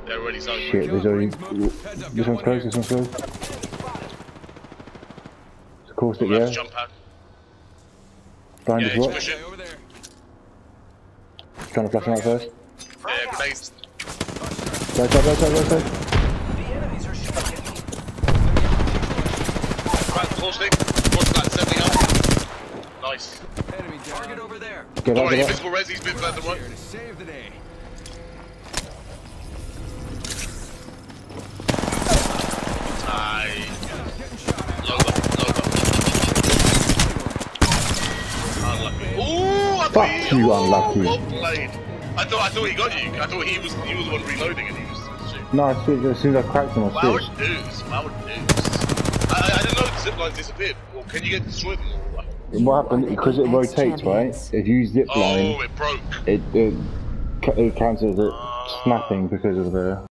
They're already zoned. Shit, there's already... This one's close, this one's close. Of course it, yeah. Jump pad. Blind Yeah, as he's what? pushing. Trying to flash him out first. Yeah, grenades. Right side, right side, right side. Right, full stick. Force that, 70 up. Nice. Enemy target over there. Get out, Alright, get out. invisible res, he's been further one. Here to save the day. Aye. Load up. Unlucky. Ooh, I Fuck thought you, unlucky. Well played. I thought he got you. I thought he was the one reloading and he was shooting. No, I switched as soon as I cracked him, I Wow, switched. news. I didn't know the zip lines disappeared. Well, can you get destroyed them all? What happened, because it rotates, right? If you zip line, Oh, it broke. it counts as it snapping because of the...